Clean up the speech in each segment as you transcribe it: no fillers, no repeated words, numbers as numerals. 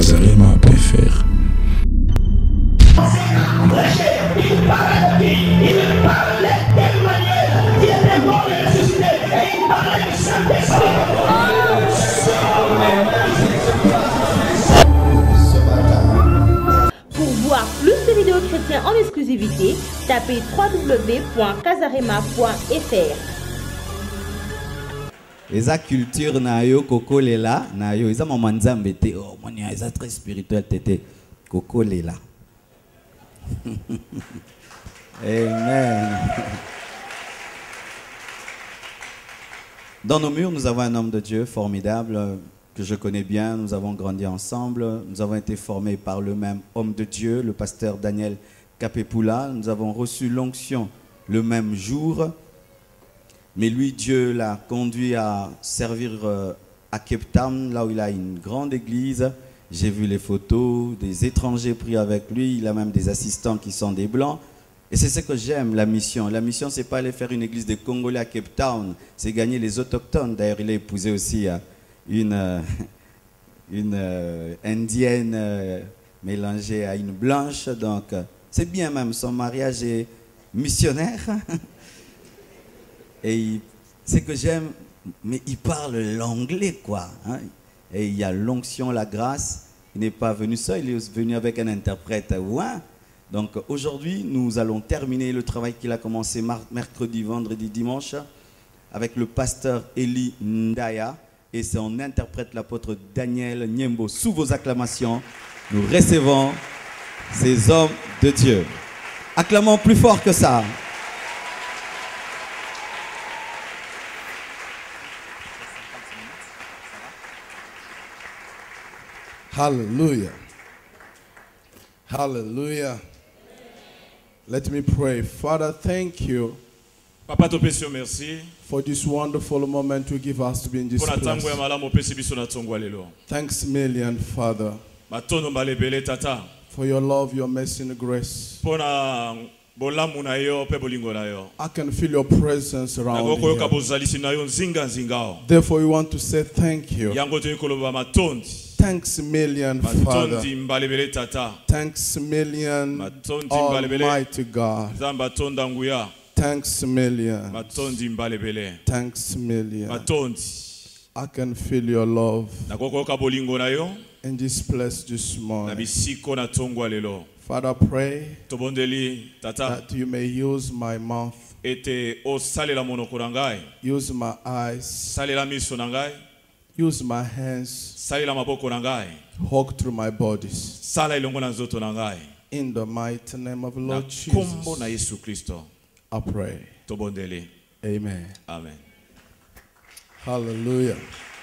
Kazarema peut faire. Pour voir plus de vidéos chrétiennes en exclusivité, tapez www.kazarema.fr. Eza culture na yo koko lela na yo eza maman nzambe te oh monia eza très spirituel tete koko lela. Amen. Dans nos murs, nous avons un homme de Dieu formidable que je connais bien. Nous avons grandi ensemble. Nous avons été formés par le même homme de Dieu, le pasteur Daniel Kapepula. Nous avons reçu l'onction le même jour. Mais lui, Dieu l'a conduit à servir à Cape Town, là où il a une grande église. J'ai vu les photos, des étrangers pris avec lui. Il a même des assistants qui sont des blancs. Et c'est ce que j'aime, la mission. La mission, c'est pas aller faire une église des Congolais à Cape Town. C'est gagner les autochtones. D'ailleurs, il a épousé aussi une indienne mélangée à une blanche. Donc, c'est bien même. Son mariage est missionnaire. Et c'est que j'aime, mais il parle l'anglais, quoi. Hein? Et il y a l'onction, la grâce. Il n'est pas venu seul, il est venu avec un interprète. Ouais. Donc aujourd'hui, nous allons terminer le travail qu'il a commencé mercredi, vendredi, dimanche avec le pasteur Eli Ndaya et son interprète, l'apôtre Daniel Nyembo. Sous vos acclamations, nous recevons ces hommes de Dieu. Acclamons plus fort que ça. Hallelujah. Hallelujah. Let me pray. Father, thank you Papa topesi merci for this wonderful moment you give us to be in this pour place. ya malamu opesi biso na tongo lelo. Thanks million, Father, Matono balebele tata. for your love, your mercy, and grace. Pona bolamu na yo pe bolingo na yo. I can feel your presence around Nagoko yoka here. bozalisi na yo nzinga nzingao. Therefore, we want to say thank you. Yango to yikoloba matondi. Thanks million, Father. Matondi mbalebele tata. Thanks million, Matondi mbalebele. Almighty God. Zamba tonda nguya. Thanks million. Matondi mbalebele. Thanks million. Matondi. I can feel your love Nagoko yoka bolingo na yo. in this place this Na morning. bisiko na tongo lelo. Father, pray Tobondeli tata. that you may use my mouth, Ete o salela monoko na ngai. use my eyes, Salela miso na ngai. use my hands, Salela maboko na ngai. walk through my bodies. Sala ilongo na nzoto na ngai. In the mighty name of Na Lord kombo na Jesus, Yesu Kristo. I pray. Tobondeli. Amen. Amen. Hallelujah.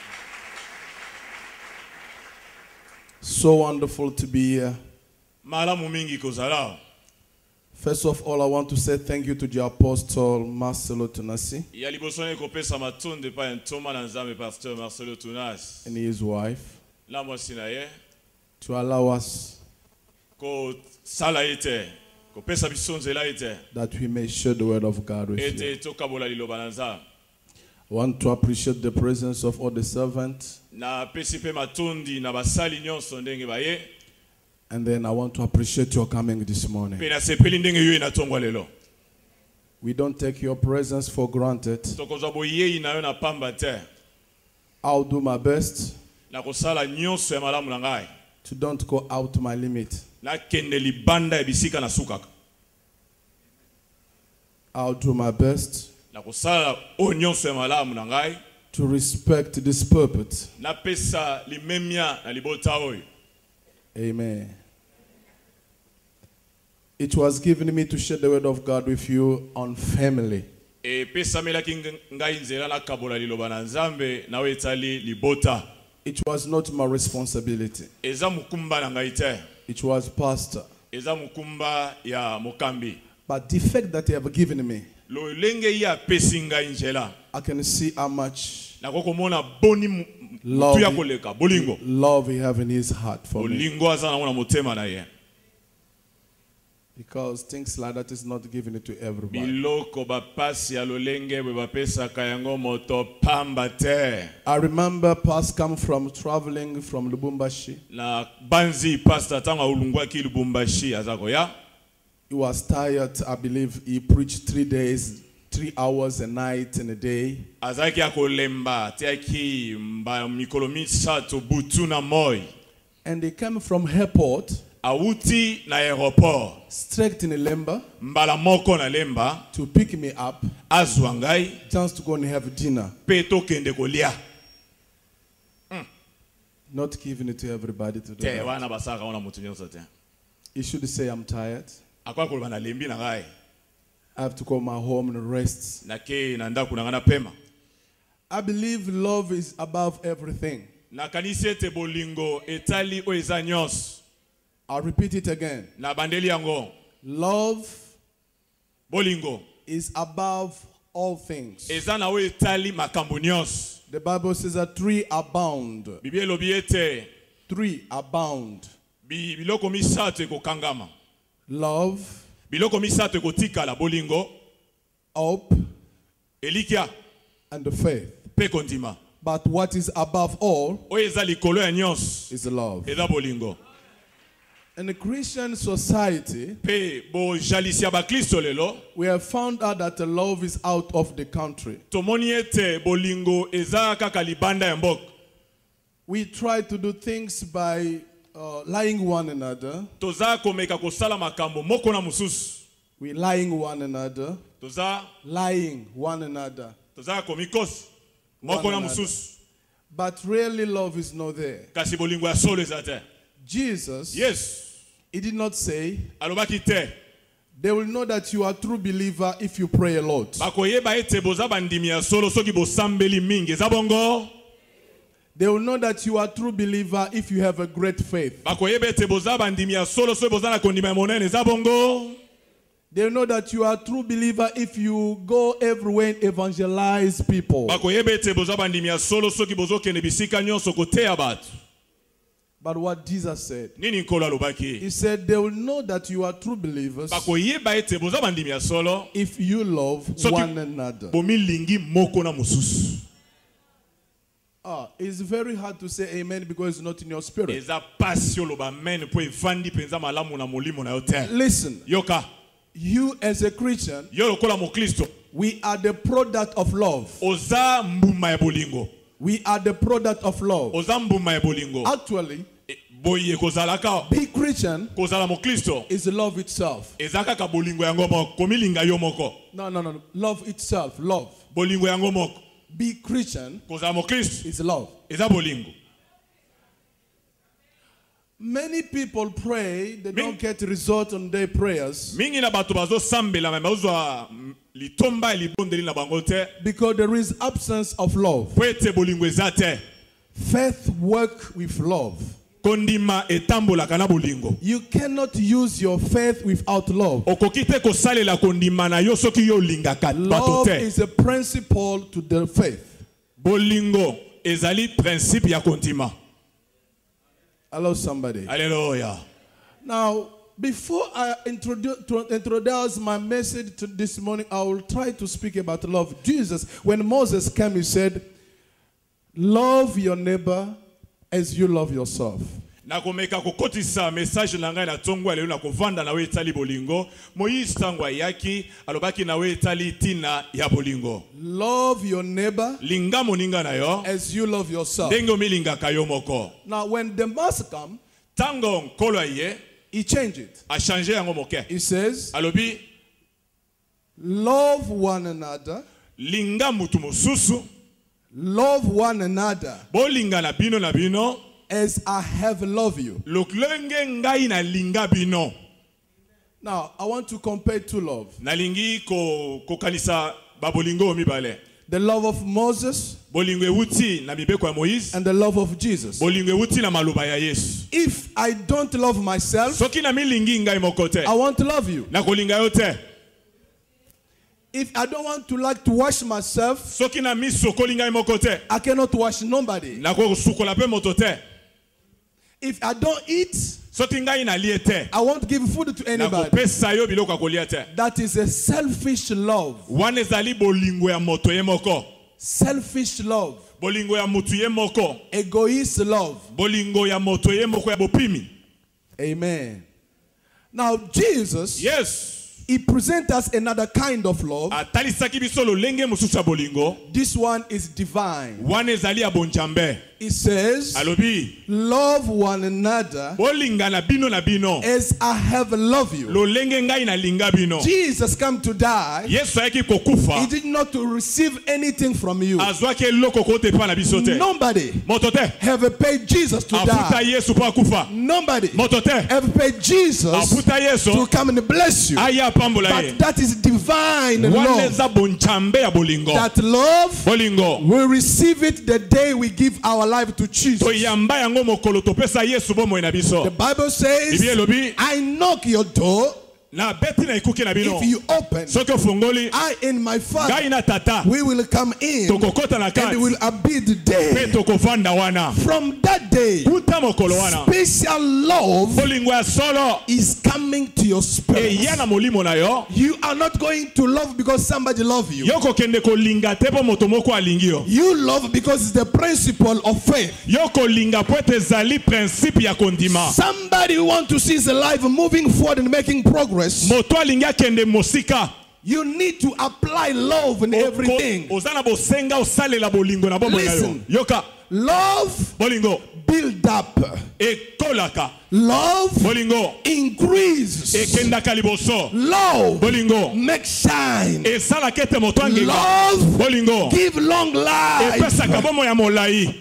So wonderful to be here. Malamu mingi kozala. First of all, I want to say thank you to the Apostle Marcelo Tunasi Ya liboso ne kopesa matonde pa ntoma na nzambe pasteur Marcelo Tunas. and his wife La mwasi na ye to allow us ko sala ite. Ko pesa biso nzela ite. that we may share the word of God with you. Ete tokabola liloba na nzambe. I want to appreciate the presence of all the servants, Na pesi pe matondi na basali nyonso ndenge baye. and then I want to appreciate your coming this morning. Pe na sepeli ndenge yo inatongwa lelo. We don't take your presence for granted. Tokozwa boyei na yo na pamba te. I'll do my best Na kosala nyonso ya malamu na ngai. to don't go out my limit. Na kende libanda ya bisika na sukaka. I'll do my best Na kosala o nyonso ya malamu na ngai. to respect this purpose. Na pesa limemia na libota oyo. Amen. It was given me to share the word of God with you on family. E pesa melaki ngai nzela na kabola liloba na nzambe na wetali libota. It was not my responsibility. Eza mukumba na ngai te. It was pastor. Eza mukumba ya mokambi. But the fact that he have given me, Lo lenge ya pesi ngai njela. I can see how much Na kokomona boni love, mutu ya koleka. Bolingo. love he have in his heart for me. Bolingo aza na mona motema na ye. Because things like that is not given it to everybody. biloko bapasi ya lolenge bwe bapesaka yango moto pamba te. I remember Pastor come from traveling from Lubumbashi. Na banzi pastor tanga ulungwaki Lubumbashi azako ya. He was tired. I believe he preached 3 days, 3 hours a night and a day. Azaki akolemba tiaki mba mikolo misato butu na moi. And they came from airport Awuti na aeroport. straight in Lemba Mbala moko na lemba to pick me up azwangai just to go and have dinner. peto kende kolia. Not giving it to everybody to do Te that. wana basaka ona mutu nyonso te. You should say I'm tired. Akwa koloba na lembi na ngai. I have to go my home and rest. Na ke na ndaku na ngana pema. I believe love is above everything. Na kanisi ete bolingo etali o eza nyonso. I'll repeat it again. Na bandeli yango. Love Bolingo is above all things. eza na o etali makambo nyonso. The Bible says that 3 abound. Biblia elobi ete 3 abound. biloko misato ekokangama. Love, Biloko misato ekotikala bolingo, hope, elikia and faith. pe kondima. But what is above all Oyo eza likolo ya nyonso is love. eza bolingo. In the Christian society, Pe bojalisi ya bakristo lelo we have found out that the love is out of the country. tomoni ete bolingo eza kaka libanda ya mboka. We try to do things by lying one another. Toza komeka kosala makambo moko na mususu. We lying one another. Toza Lying one another. komikosi moko na mususu. But really love is not there. Kasi bolingo ya solo eza te. Jesus, Yes. he did not say, Alobaki te. they will know that you are a true believer if you pray a lot. Bakoyeba ete boza bandimi ya solo soki bosambeli mingi. Eza bongo. They will know that you are a true believer if you have a great faith. Bakoyeba ete boza bandimi ya solo soki boza na kondima ya monene. Eza bongo. They will know that you are a true believer if you go everywhere and evangelize people. Bakoyeba ete boza bandimi ya solo soki bozokende bisika nyonso koteya bato. But what Jesus said, Nini nkolo alobaki? he said they will know that you are true believers Bakoyeba ete boza bandimi ya solo if you love soki one another. bomilingi moko na mususu. It's very hard to say amen because it's not in your spirit. Eza pasi oloba amen po evandi penza malamu na molimo na yo te. Listen, Yoka, you as a Christian, yo lokola mokristo, we are the product of love. oza mbuma ya bolingo. We are the product of love. Oza mbuma ya bolingo. Actually, Boye kozalaka, being Christian kozala mokristo, is love itself. eza kaka bolingo yango moko, komilinga yo moko. No. Love itself. Love. Bolingo yango moko. Be Christian Kozala mokristo, is love. eza bolingo. Many people pray, they don't get result on their prayers Mingi na bato bazo sambela me bazwa litomba libondeli na bango te. because there is absence of love. Po ete bolingo eza te. Faith work with love. Kondima etambolaka na bolingo. You cannot use your faith without love. Okoki te kosalela kondima na yo soki yo lingaka bato Love te. is a principle to the faith. Bolingo ezali principe ya kondima. Hello, somebody. Hallelujah. Now, before I introduce my message to this morning, I will try to speak about love. Jesus, when Moses came, he said, love your neighbor as you love yourself. Nakomeka kokotisa message na ngai na tongo lelo na kovanda na we etali bolingo. Moïse tangwa yaki alobaki na we etali tina ya bolingo. Love your neighbor Linga moninga na yo as you love yourself. ndenge omilinga kayo moko. Now, when the master come, Tango nkolo ye he changed it. a changer yango moke. He says, Alobi love one another. linga mutu mosusu. Love one another Bolinga na bino as I have loved you. loklenge ngai na linga bino. Now, I want to compare two love. Nalingi kokanisa babolingo mibale. The love of Moses Bolingo ewuti na mibeko ya Moïse. and the love of Jesus. Bolingo ewuti na maloba ya Yesu. If I don't love myself, Soki na milingi ngai moko te. I want to love you. Na kolinga yo te. If I don't want to like to wash myself, Soki na misokoli ngai moko te. I cannot wash nobody. Na kosukola pe moto te. If I don't eat, soki ngai nalie te I won't give food to anybody. nakopesa yo biloko ya kolia te. That is a selfish love. Wana ezali bolingo ya moto ye moko. Selfish love. Bolingo ya mutu ye moko. Egoist love. Bolingo ya moto ye moko ya bopimi. Amen. Now Jesus, Yes. he presents us another kind of love. Atalisaki biso lolenge mosusu ya bolingo. This one is divine. Wana ezali ya bonjambe. It says, Alobi. love one another Bolinga na bino na bino. as I have loved you. Lolenge ngai na linga bino. Jesus came to die. Yesu ayaki kokufa. He did not to receive anything from you. Azwaki eloko kote pa na biso te. Nobody Moto te. have paid Jesus to Afuta die. Yesu pa kufa. Nobody Moto te. have paid Jesus Afuta Yesu. to come and bless you. Aya pambola ye. But that is divine Wana love. eza bonjambe ya bolingo. That love, Bolingo. we receive it the day we give our life to Jesus. Toyamba yango mokolo topesa Yesu bomoi na biso. The Bible says, Bible elobi. I knock your door. Na beti na ikuki na bino. If you open, Soki ofungoli. I and my Father, Ngai na tata. we will come in Tokokota na and kati. will abide Pe there. tokofanda wana. From that day, Kuta mokolo wana. special love Bolingo ya solo. is coming to your spirit. Eya na molimo na yo. You are not going to love because somebody loves you. Yoko kende kolinga te po moto moko alingi yo. You love because it's the principle of faith. Yoko linga po ete ezali principe ya kondima. Somebody who wants to see his life moving forward and making progress. Moto alingi akende mosika. You need to apply love in everything. Ozana bosenga osalela bolingo na bomoi na yo. Listen. Yoka. Love Bolingo. build up. Ekolaka. Love Bolingo. increase. Ekendaka liboso. Love Bolingo. make shine. Esala kete moto angenga. Love Bolingo. give long life. Epesaka bomo ya molai.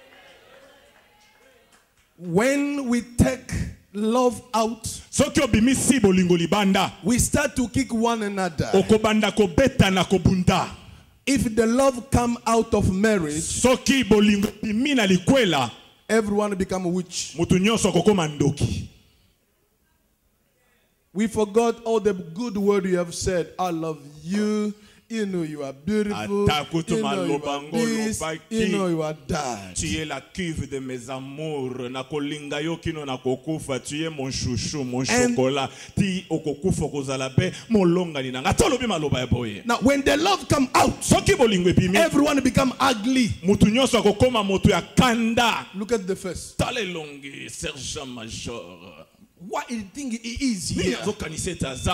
When we take love out, Soki obimisi bolingo libanda. we start to kick one another. Okobanda kobeta na kobunda. If the love come out of marriage, Soki bolingo bimi na likwela. everyone become a witch. Mutu nyonso kokoma ndoki. We forgot all the good word you have said. I love you. You know you are beautiful. Atakutu You know you maloba are this. ngolo You baki. know you are that. Tu es la cuve de mes amours. Na kolinga yo kino na kokufa. Tu es mon chouchou, mon chocolat. Ti okokufa kozala be molonga ni nanga. Tolobi maloba ya boye. Now, when the love come out, Soki bolingo epimi. everyone become ugly. Mutu nyonso akokoma moto ya kanda. Look at the face. Tale longi sergent major. What do you think it is Mimi here? nazokanisa etaza.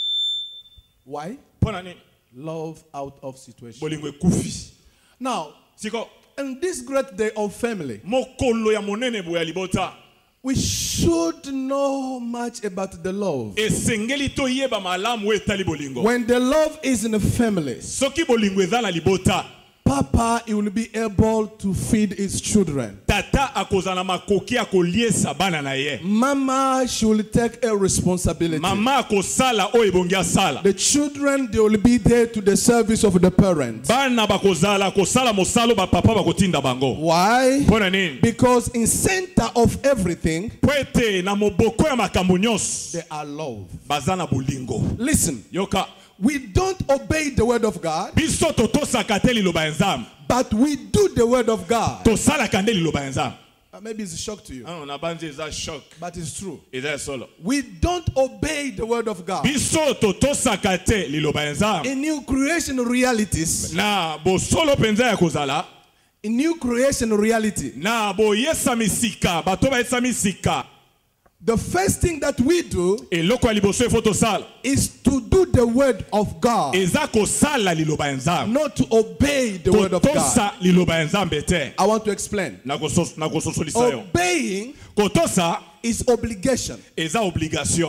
Why? Pona nini? Love out of situation. Bolingo ekufi. Now, Siko. on this great day of family, Mokolo ya monene boya libota. we should know much about the love. Esengeli to yeba malamu etali bolingo. When the love is in the family, Soki bolingo eza na libota. Papa, he will be able to feed his children. Tata akozana makoki akoliesa bana na ye. Mama, she will take a responsibility. Mama akosala o ebongi asala. The children, they will be there to the service of the parents. Bana bakozala kosala mosalo ba papa bakotinda bango. Why? Pona nini? Because in center of everything, Pwete na moboko ya makambo nyonso. they are love. Bazana bolingo. Listen, Yoka. we don't obey the word of God, Biso totosaka te liloba ya Nzambe. but we do the word of God. Tosalaka nde liloba ya Nzambe. Maybe it's a shock to you, Na banzi eza shock. but it's true. Eza solo. We don't obey the word of God. Biso totosaka te liloba ya Nzambe. In new creation realities, Na bosolo penza ya kozala. in new creation reality, Na boyesa misika. Bato baesa misika. the first thing that we do Eloko ya liboso efo tosala. is to do the word of God, Eza kosala liloba ya Nzambe. not to obey the word of God. Kotosa liloba ya Nzambe te. I want to explain. Na kososolisa yo. Obeying Kotosa is obligation. eza obligation.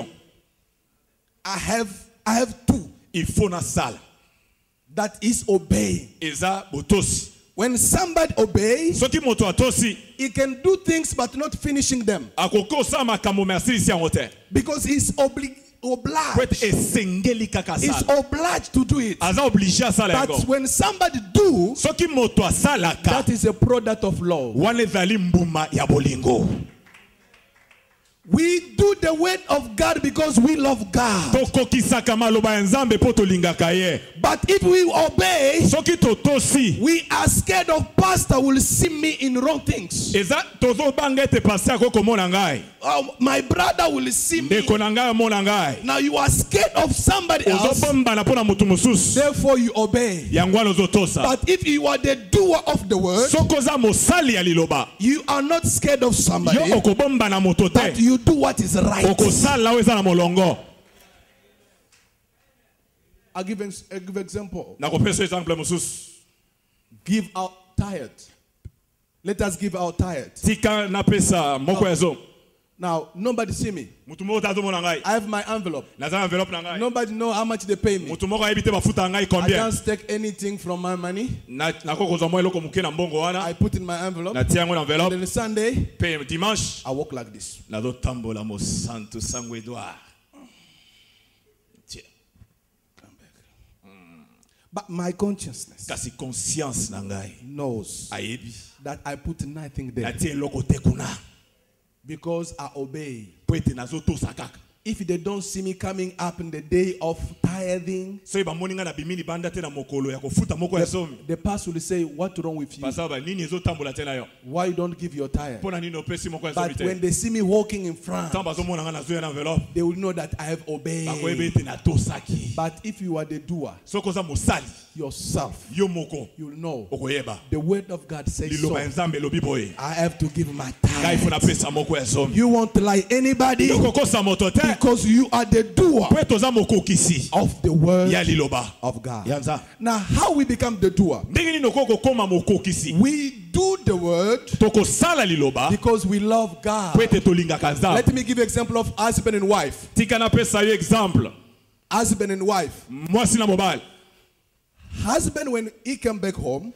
I have two. Il faut na sala. That is obeying. Eza botosi. When somebody obeys, Soki moto atosi. he can do things but not finishing them Akoko sa makambo asilisi yango te. because he's Kwete obliged. esengeli kaka He's sala. obliged to do it. Aza obligé asala But yango. when somebody do, Soki moto asalaka. that is a product of love. Wana ezali mbuma ya bolingo. We do the word of God because we love God. But if we obey, we are scared of pastor will see me in wrong things. Oh, my brother will see me. Now you are scared of somebody else. Therefore you obey. But if you are the doer of the word, you are not scared of somebody. But you do what is right. I'll give example. Give out tired. Let us give out tired. Now, nobody see me. I have my envelope. Nobody know how much they pay me. I can't take anything from my money. I put in my envelope. And then Sunday, I walk like this. But my consciousness knows that I put nothing there. Because I obey. If they don't see me coming up in the day of tithing, the pastor will say, what's wrong with you? Why you don't give your tithe? But when they see me walking in front, they will know that I have obeyed. But if you are the doer, yourself, you will know. The word of God says so. I have to give my tithe. You won't lie anybody because you are the doer of the word of God. Now, how we become the doer? We do the word because we love God. Let me give you an example of husband and wife. Husband and wife. Husband, when he come back home,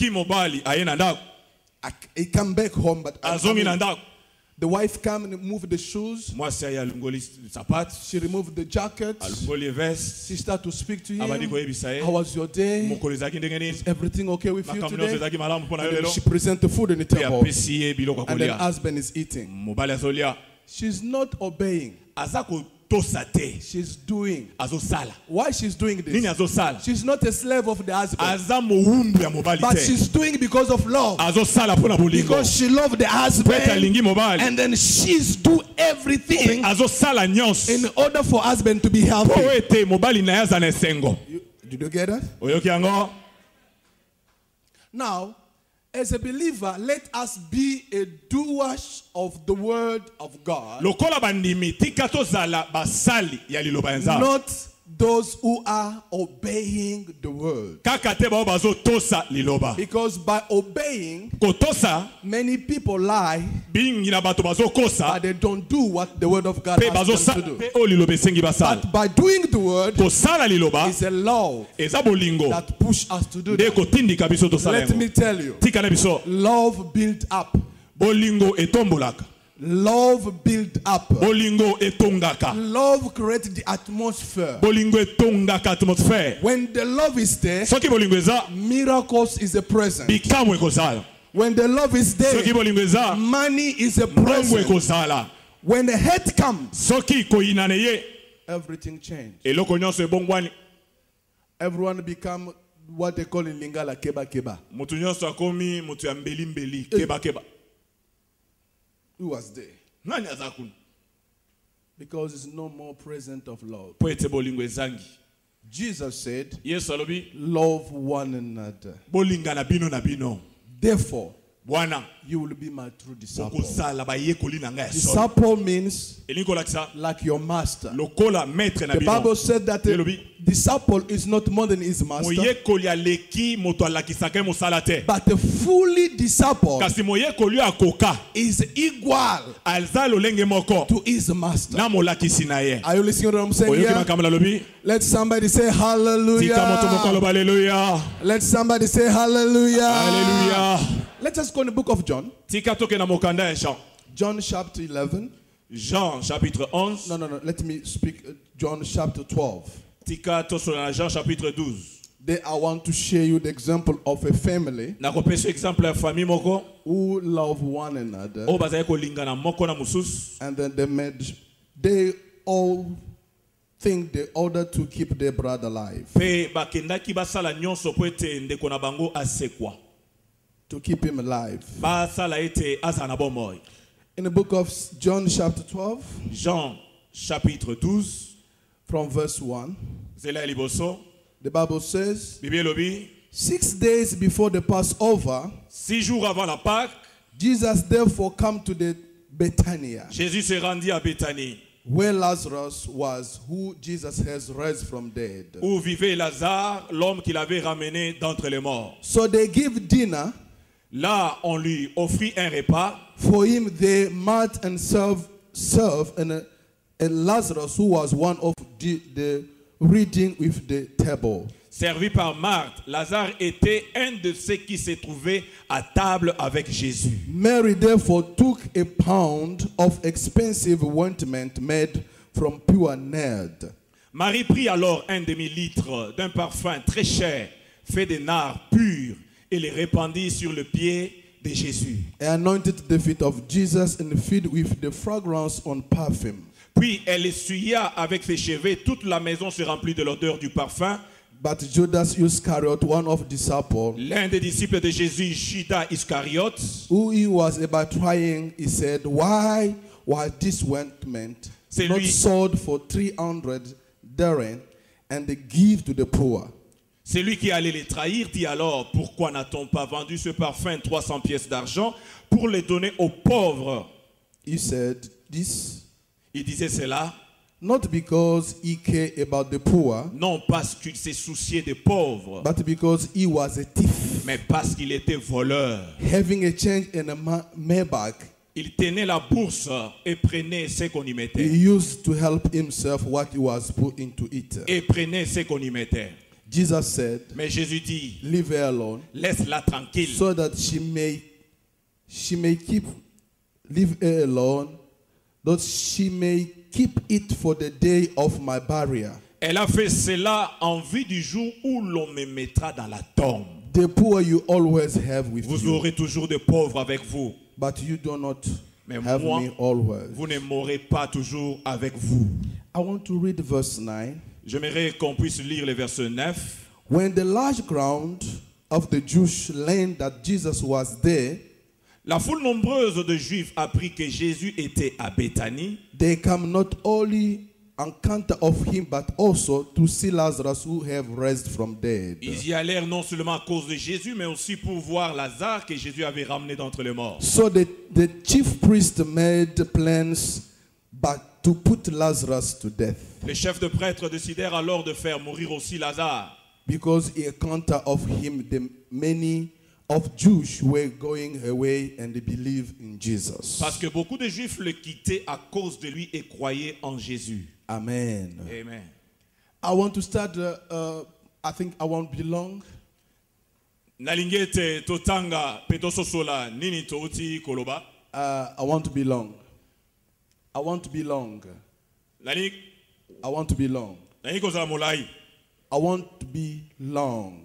he come back home, but the wife come and move the shoes. She removed the jacket. She start to speak to him. How was your day? Is everything okay with you today? And then she present the food in the table. And then husband is eating. She's not obeying. She's doing. Why she's doing this? She's not a slave of the husband. But she's doing because of love. Because she loves the husband. And then she's do everything in order for husband to be healthy. Did you get that? Now, as a believer, let us be a doers of the word of God. Not those who are obeying the word. Because by obeying, many people lie, but they don't do what the word of God asks them to do. But by doing the word, is a law that pushes us to do that. Let me tell you, love built up. Love build up. Love creates the atmosphere. When the love is there, miracles is a present. When the love is there, money is a present. When the hate comes, everything changes. Everyone become what they call in Lingala keba keba. Who was there? Because it's no more present of love. Jesus said, love one another. Therefore, you will be my true disciple. Disciple means like your master. The Bible said that the disciple is not more than his master, but a fully disciple is equal to his master. Are you listening to what I'm saying here? Let somebody say hallelujah. Let somebody say hallelujah. Hallelujah. Let us go in the book of John. John chapter 11. Jean chapitre 11. No. Let me speak John chapter 12. Jean chapitre 12. Then I want to share you the example of a family nakopesa exemple ya famille moko who love one another. oyo bazali kolingana moko na mosusu. And then they all think the order to keep their brother alive. Pe bakendaki basala nyonso po ete ndeko na bango asekwa. To keep him alive. Basala ete aza na bomoi. In the book of John chapter 12. Jean chapitre 12. From verse 1. Zela liboso. The Bible says, Bible lobi. 6 days before the Passover, 6 jours avant la Pâque, Jesus therefore come to the Bethania. Jésus s'est rendu à Béthanie. Where Lazarus was, who Jesus has raised from dead. Où vivait Lazare, l'homme qu'il avait ramené d'entre les morts. So they give dinner. Là, on lui offrit un repas. For him they met and serve and Lazarus, who was one of the reading with the table. Servi par Marthe, Lazare était un de ceux qui se trouvaient à table avec Jésus. Mary therefore took a pound of expensive ointment made from pure nard. Marie prit alors un demi-litre d'un parfum très cher, fait de nard pur, et le répandit sur le pied de Jésus. And anointed the feet of Jesus and filled with the fragrance on perfume. Puis elle essuya avec ses cheveux, toute la maison se remplit de l'odeur du parfum. But Judas Iscariot, one of the disciples, l'un des disciples de Jésus, Judas Iscariot, who he was about trying, he said, why was this ointment not sold for 300 denarii and give to the poor? Celui qui allait les trahir dit alors, pourquoi n'a-t-on pas vendu ce parfum 300 pièces d'argent pour les donner aux pauvres? He said this. Il disait cela. Not because he cared about the poor, non parce qu'il s'est soucié des pauvres, but because he was a thief. Mais parce qu'il était voleur. Having a change in a Maybach, il tenait la bourse et prenait ce qu'on y mettait. He used to help himself what he was put into it. Et prenait ce qu'on y mettait. Jesus said, mais Jésus dit, leave her alone, laisse-la tranquille, so that she may leave her alone, that she may keep it for the day of my burial. Elle a fait cela en vue du jour où l'on me mettra dans la tombe. The poor you always have with vous you. aurez toujours des pauvres avec vous. But you do not mais have moi, me always. Vous ne m'aurez pas toujours avec vous. I want to read verse 9. J'aimerais qu'on puisse lire le verset 9. When the large crowd of the Jewish learned that Jesus was there, la foule nombreuse de Juifs apprit que Jésus était à Béthanie. They come not only on account of him, but also to see Lazarus who have raised from dead. Ils y allèrent non seulement à cause de Jésus, mais aussi pour voir Lazare que Jésus avait ramené d'entre les morts. So the chief priest made plans, but to put Lazarus to death. Les chefs de prêtres décidèrent alors de faire mourir aussi Lazare. Because in account of him, the many of Jews were going away and they believe in Jesus. Parce que beaucoup de Juifs le quittaient à cause de lui et croyaient en Jésus. Amen. Amen. I want to start. I think I won't be long. Nalingete totanga petososola nini touti koloba. I want to be long. I want to be long. Nani? I want to be long. Nani koza molai? I want to be long.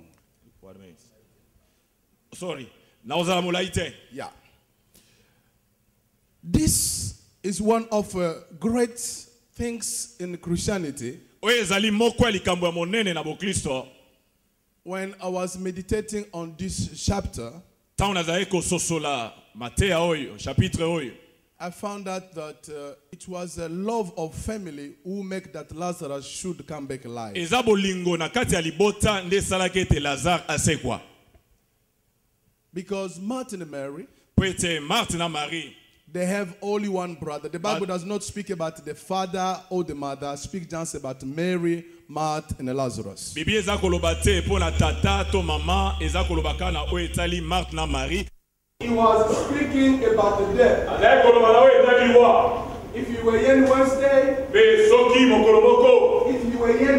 Sorry. Naoza molai te. Yeah. This is one of great things in Christianity. When I was meditating on this chapter, I found out that it was a love of family who make that Lazarus should come back alive. Because Martin and Mary, they have only one brother. The Bible does not speak about the father or the mother. It speaks just about Mary, Martha, and Lazarus. He was speaking about the dead. If you were here Wednesday, if you were here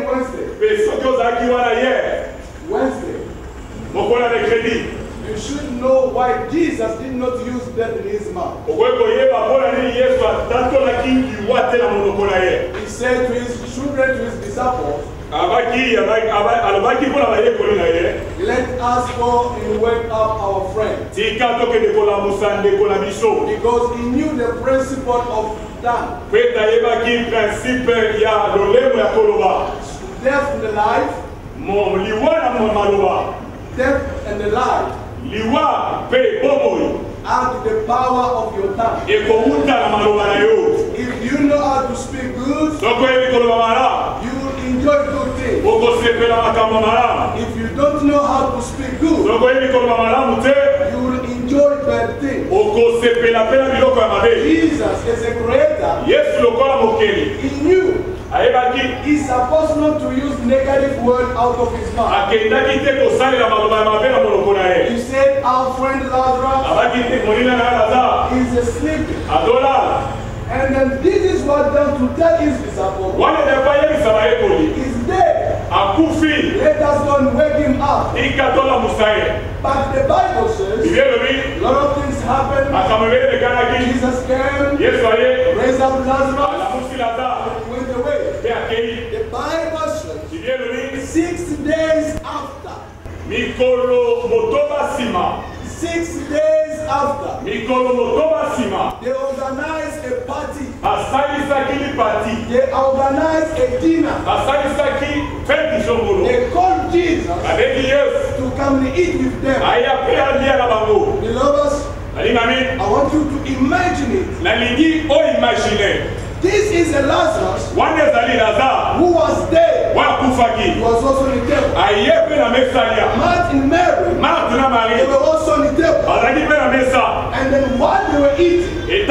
Wednesday, you should know why Jesus did not use death in his mouth. He said to his children, to his disciples, Let us go and wake up our friend. Because he knew the principle of that. Death and the life. Death and the life. Out the power of your tongue. If you know how to speak good, you will enjoy good things. If you don't know how to speak good, you will enjoy bad things. Jesus is a creator. He knew he's supposed not to use negative words out of his mouth. He said, our friend Lazarus is asleep. And then this is what done to tell his disciples. He's dead. Let us go and wake him up. But the Bible says a lot of things happened. Jesus came, raised up Lazarus, and went away. The Bible says 6 days after. 6 days after, they organized a party. They organized a dinner. They called Jesus to come and eat with them. Beloveds, I want you to imagine it. This is a Lazarus who was dead. He was also on the table. Martha and Mary, they were also on the table. And then while they were eating,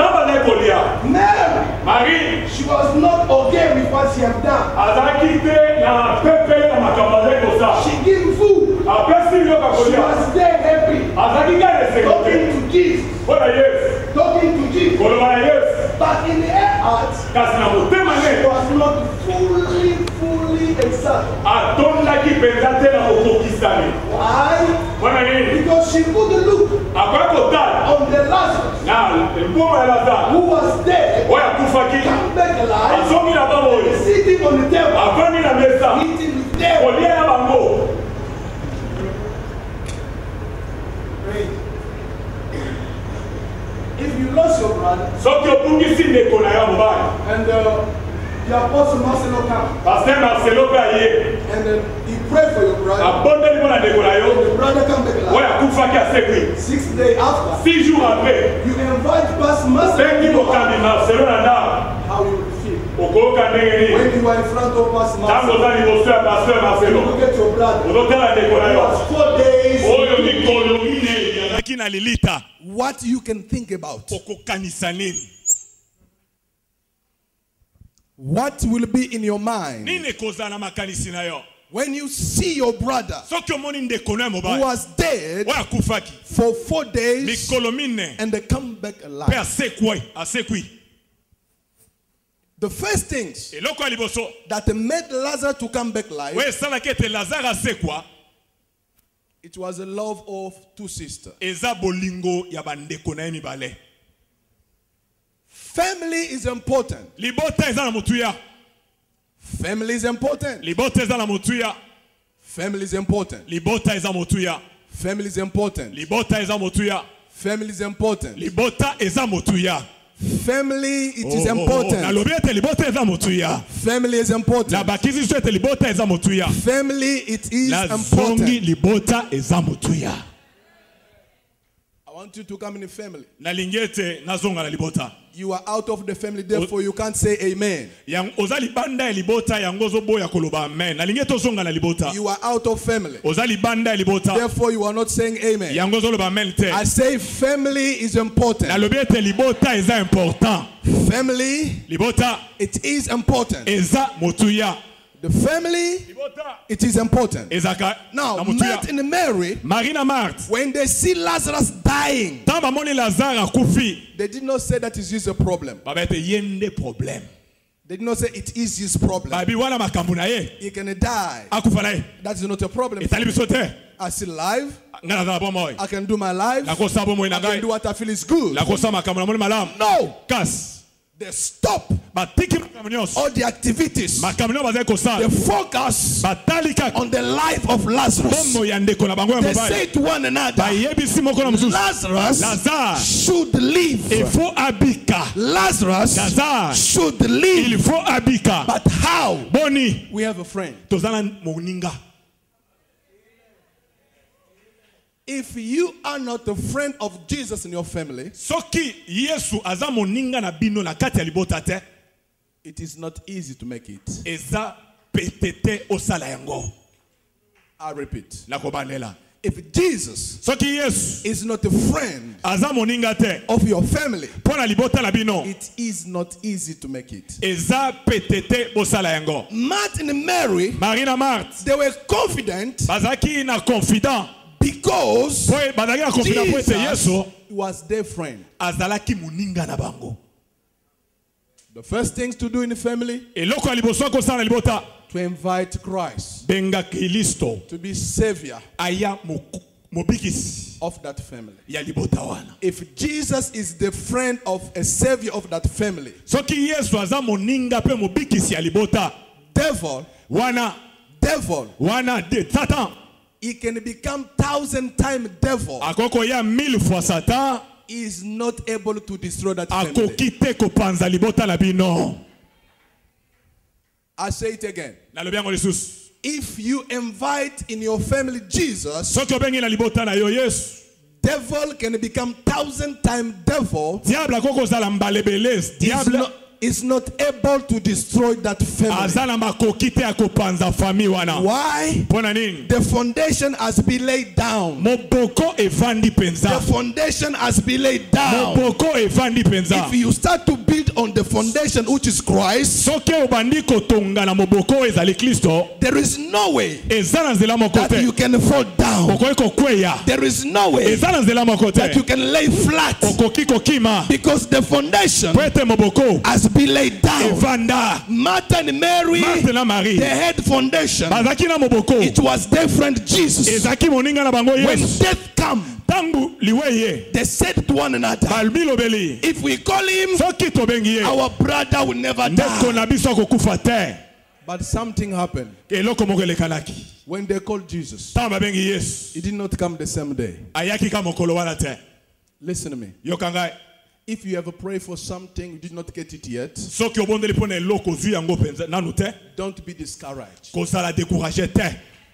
Mary, she was not okay with what she had done. She gave food. She was there happy. Talking to Jesus. Talking to Jesus. But in her heart, she was not fully excited. Why? Because she couldn't look on the Lazarus who was dead, come back alive, sitting on the table, eating with them. If you lost your brother, and the apostle Marcelo came, and then he prayed for your brother, and the brother come back alive. 6 days after, you invite Pastor Marcelo, how you will feel. When you are in front of Pastor Marcelo, you look at your brother, it was 4 days. What you can think about. What will be in your mind when you see your brother who was dead for 4 days and they come back alive? The first things that made Lazarus to come back alive, it was the love of two sisters. Family is important. Family is important. Family is important. Family is important. Family is important. Family, it is important. Family is important. Family, it is important. I want you to come in the family. You are out of the family, therefore you can't say amen. You are out of family, therefore you are not saying amen. I say family is important. Family, it is important. The family, it is important. Now, Martha and Mary, when they see Lazarus dying, they did not say that it is a problem. They did not say it is his problem. He can die. That is not a problem. I still alive. I can do my life. I can do what I feel is good. No. they stop batiki makambo nyonso all the activities. makambo nyonso bazali kosala They focus batali kaka on the life of Lazarus. bombo ya ndeko na bango ya They mobali say to one another, bayebisi moko na mosusu Lazarus Lazare should live. il faut abika Lazarus Lazare should il live. faut abika But how? boni We have a friend. tozala moninga If you are not a friend of Jesus in your family, soki yesu aza moninga na bino na kati ya libota te it is not easy to make it. eza petete osala yango I repeat. na kobalela If Jesus soki yesu is not a friend aza moninga te of your family, mpo na libota na bino it is not easy to make it. eza petete bosala yango Martin and Mary, Marie na Marthe they were confident bazalaki na confident because bazalaki na confident po ete Jesus yesu was their friend. azalaki moninga na bango The first things to do in the family, eloko ya liboso ya kosala na libota to invite Christ benga kristo to be savior aya mobikisi of that family. ya libota wana If Jesus is the friend of a savior of that family, soki yesu aza moninga mpe mobikisi ya libota devil, wana de satan he can become 1,000 times devil. akoki koya 1000 fois satan He is not able to destroy that family. akoki te kopanza libota na bino I say it again. nalobi yango lisusu If you invite in your family Jesus, soki obengi na libota na yo yesu devil can become 1,000 times devil. diable akoki kozala mbalebele diable Is not able to destroy that family. aza na makoki te ya kopanza famille wana Why? mpo na nini The foundation has been laid down. moboko evandi The mpenza foundation has been laid down. moboko evandi mpenza If you start to build on the foundation which is Christ, soki obandi kotonga na moboko oyo ezali kristo there is no way eza na nzela moko that te you can fall down. okoki kokweya There is no way eza na nzela moko that you te can lay flat okoki kokima because the foundation po ete moboko has been laid down. evanda Martha and Mary, Marthe na Marie they had foundation. bazalaki na moboko It was their friend Jesus. ezalaki moninga na bango When yesu death come, ntango liweye they said to one another, balobeli if we call him, soki tobengi ye our brother will never ndeko die. na biso akokufa te But something happened. eloko moko elekanaki When they called Jesus, ntango babengi yesu he did not come the same day. ayaki ka mokolo wana te Listen to me. yoka ngai If you ever pray for something, you did not get it yet, soki obondeli mpo na eloko ozwi yango mpenza nanu te don't be discouraged. kozala découragé te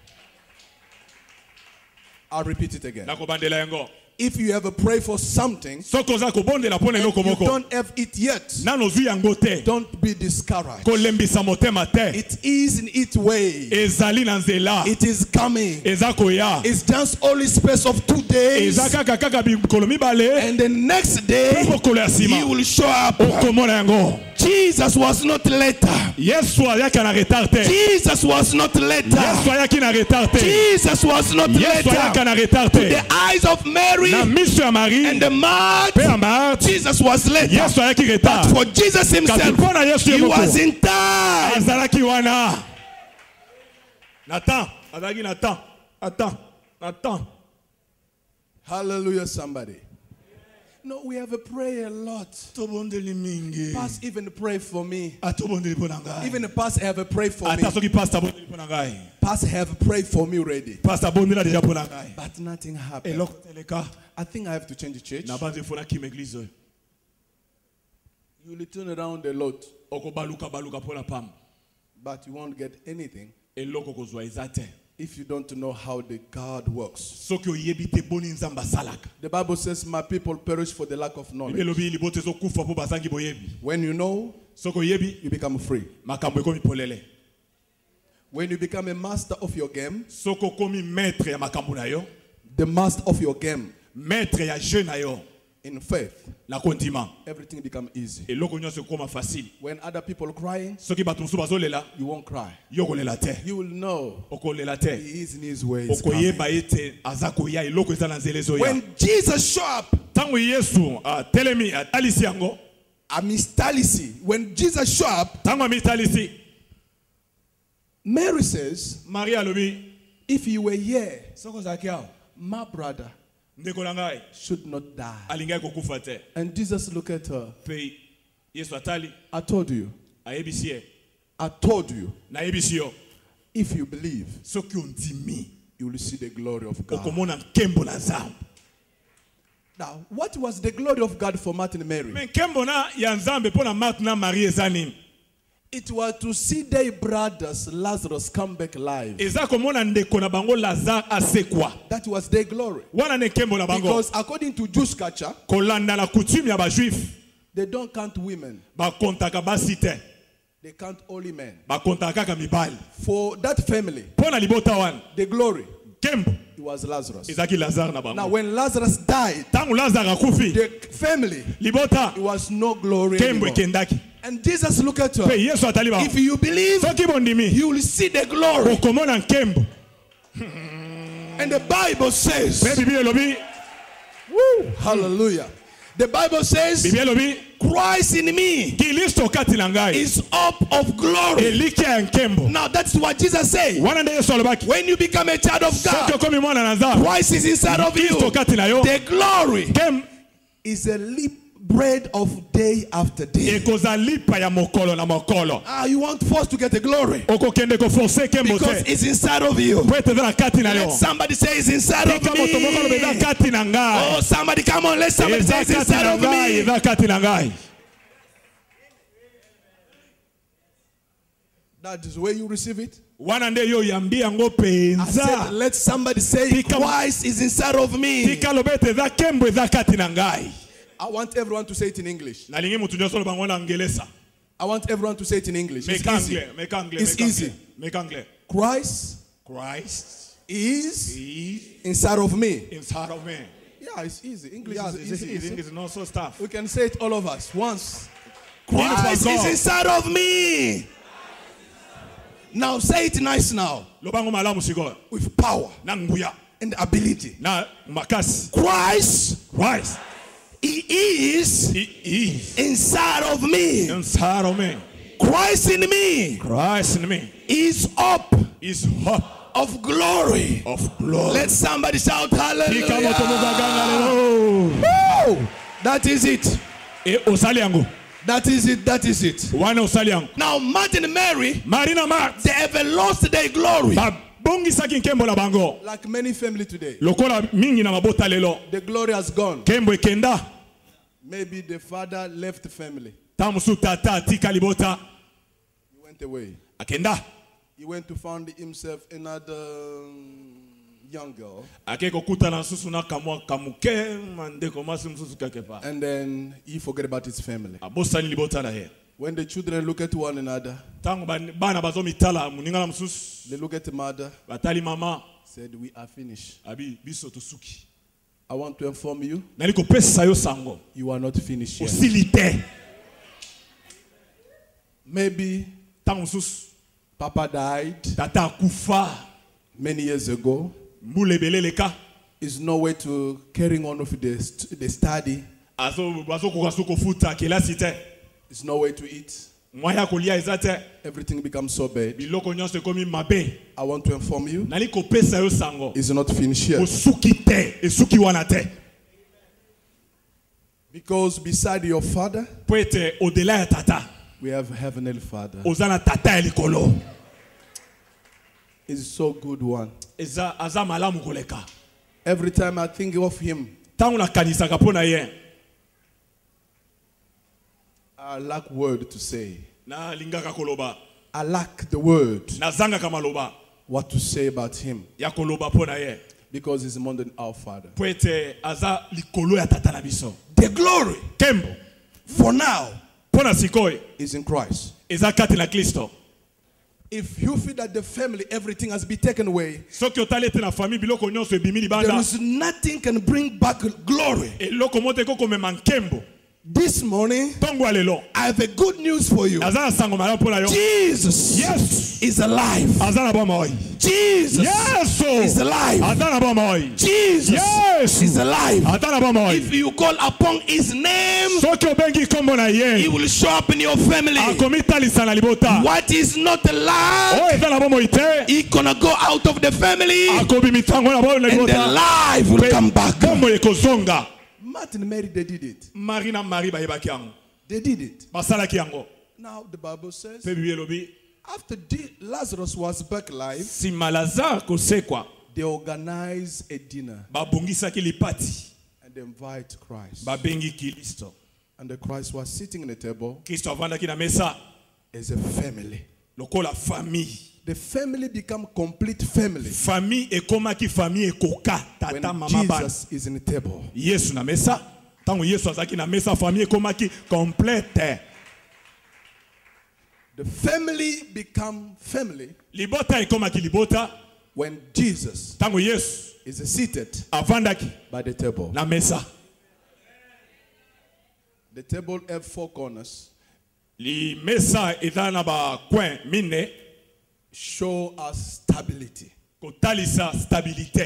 I'll repeat it again. nakobandela yango If you ever pray for something, soki oza kobondela mpo na eloko you moko don't have it yet, nanu ozwi yango te don't be discouraged. kolembisa motema te It is in its way. ezali na nzela It is coming. eza koya It's just only space of 2 days, eza kaka mikolo mibale and the next mpe day mokolo ya he nsima will show up. okomona yango Jesus was not later. yesu ayaki na retard te Jesus was not yesu later. ayaki na retard te Jesus was not yesu ayaki later. na retard To te the eyes of Mary na miso ya marie and the Martha, mpe ya marthe Jesus was later. yesu ayaki But retard for Jesus kasi himself, mpo na yesu ye he was moko in time. azalaki wana na temps azalaki na temps na temps Hallelujah, somebody. No, we have a prayer a lot. tobondeli mingi Pastor even pray for me. atobondeli mpo na ngai Even the pastor have a pray for me. ata soki pastor abondeli mpo na ngai Pastor have prayed for me already. pastor abondela deja mpo na ngai But nothing happened. eloko teleka I think I have to change the church. na banza efona kima eglize oyo You will turn around a lot, okobaluka mpo na pamba but you won't get anything eloko kozwa eza te if you don't know how the God works. soki oyebi te boni nzambe asalaka The Bible says, my people perish for the lack of knowledge. elobi libota ezokufa mpo bazangi boyebi When you know, soki oyebi you become free. makambo ekomi polele When you become a master of your game, soki okomi maître ya makambo na yo the master of your game maître ya jeu na yo in faith, na kondima everything become easy. eloko nyonso ekoma facile When other people are crying, soki bato mosusu bazolela you won't cry. yo kolela te You will know okolela te he is in his ways. coming. okoyeba ete aza koya eloko eza na nzela ezoya When Jesus show up, ntango yesu atelemi atalisi yango amistalisi. When Jesus show up, ntango amitalisi Mary says, marie alobi if you were here, soki ozalaki awa my brother ndeko na ngai should not die. alingaki kokufa te And Jesus looked at her mpe Yesu atali. I told you. Ayebisi ye. I told you. Na ayebisi yo. If you believe, Soki ondimi. you will see the glory of God. Okomona nkembo na Nzambe. Now, what was the glory of God for Martin and Mary? Men nkembo na ya Nzambe pona Marthe na Marie ezani. It was to see their brothers Lazarus come back alive. Eza komona ndeko na bango Lazare asekwa. That was their glory. Wana ne nkembo na bango. Because according to Jewish culture, kolanda la coutume ya ba juif. they don't count women. Ba kontaka basi te. They count only men. Ba kontaka ka mibali. For that family, Pona libota wan. the glory, Kembo. it was Lazarus. Ezaki Lazare na Now, bango. when Lazarus died, Tangu Lazare akufi. the family, Libota. it was no glory Kembo anymore. ekendaki. And Jesus looked at her. Pe Yesu atali ba. If you believe, Soki bondimi. you will see the glory. Okomona nkembo. And the Bible says, Pe Bible elobi. hallelujah. The Bible says, Bible elobi. Christ in me Kilisto kati na ngai. is hope of glory. Elikia ya nkembo. Now that's what Jesus said. Wana nde Yesu alobaki. When you become a child of Soki God, okomi mwana na Nzambe. Christ is inside of you. Kilisto kati na yo. The glory Kem is a leap bread of day after day. ekoza lipa ya mokolo na mokolo. You want first to get the glory Okokende ko forcer kembo because te. it's inside of you. Pwete na kati na yo. Let somebody say it's inside of Tika moto mokolo beza me. kati na ngai. Oh, somebody come on. Let somebody say Eza it's kati inside na of ngai. me. Eza kati na ngai. That is where you receive it. Wana nde yo yambi yango I said, penza. let somebody say Tika- Christ is inside of me. Tika lobete eza kembo eza kati na ngai. I want everyone to say it in English. Nalingi mutu nyonso lo bango na ngelesa. I want everyone to say it in English. It's easy. Make anglais. It's easy. Make anglais. Christ Christ is is inside of me. inside of me. Yeah, it's easy. English Yeah, is it's easy. easy. It's not so tough. We can say it all of us once. Christ Christ is inside of me. Now say it nice now. Lobango malamu sikoyo. With power Na nguya. and ability. Na makasi. Christ, Christ. He is He is inside of me. inside of me. Christ in me Christ in me is up is hope of glory. of glory. Let somebody shout Tika moto mugaganga hallelujah. lelo. Woo! That is it. E osali yango. That is it. That is it. Wana osali yango. Now, Martin and Mary, Marina Marthe. they have lost their glory. Babongisaki nkembo na bango. Like many family today, Lokola mingi na mabota lelo. the glory has gone. Kembo ekenda. Maybe the father left the family. Tamusu tata atika libota. He went away. Akenda. He went to find himself another young girl. Akeko kuta na susu na kamwa kamuke mandeko masi msusu kekepa. And then he forget about his family. Abosani libota na he. When the children look at one another, Tangu bana bazo mitala muningala msusu. they look at the mother, Batali mama. said, we are finished. Abi biso tosuki. I want to inform you, Naliko pesa yo sango. you are not finished yet. Osilite. Maybe Tangu msusu. Papa died Tata kufa. many years ago. Mbule beleleka. Is no way to carrying on with the study. Bazo kukasuko futa kelasi te. There's no way to eat. Mwaya kolia ezate. Everything becomes so bad. Biloko nyonso komi mabe. I want to inform you, Naliko pesa yo sango. it's not finished yet. Osuki te. Esuki wana te. Because beside your father, Poete au-delà ya tata. we have Heavenly Father. Ozana tata ya likolo. He's so good one. Eza aza malamu koleka. Every time I think of him, Tangu na kanisaka pona ye. I lack word to say. Na lingaka koloba. I lack the word, Na zanga kamaloba. what to say about him. Ya koloba pona ye. Because he's more than our Father. Poete aza likolo ya tata na biso. The glory Kembo. for now Pona sikoi. is in Christ. Eza kati na Kristo. If you feel that the family, everything has been taken away, Soki otalete na famille biloko nyonso ebimi there libanda. is nothing can bring back glory. Eloko mote koko mema nkembo. This morning, Tongo alelo. I have a good news for you. Aza na sango malamu pona yo. Jesus Yes. is alive. Aza na boma oi. Jesus Yes. is alive. Aza na boma oi. Jesus Yes. is alive. Aza na boma oi. If you call upon his name, Soki obengi kombo na he ye. will show up in your family. Akomitalisa na libota. What is not allowed, O eza na boma ite. he gonna go out of the family, Akobimitango na boma na and the libota. life will come back. Kombo ekozonga. Martin and Mary, they did it. Marie na Marie bayebaki yango. They did it. basalaki yango. Now the Bible says, Pe Bible elobi, after Lazarus was back alive, sima Lazare kosekwa, they organized a dinner babongisaki lipati, and they invite Christ. babengi Kristo. And the Christ was sitting at the table Kristo avandaki na mesa, as a family. lokola famille. The family become complete family Famille ekomaki famille ekoka, when tata mama bana. Jesus is in the table. Yesu na mesa, tango Yesu azaki na mesa, famille ekomaki complète. The family become family Libota ekomaki libota, when Jesus tango Yesu is seated avandaki by the table. na mesa. The table have 4 corners. Li mesa eza na ba coin mine, Show us stability. kotalisa stabilité.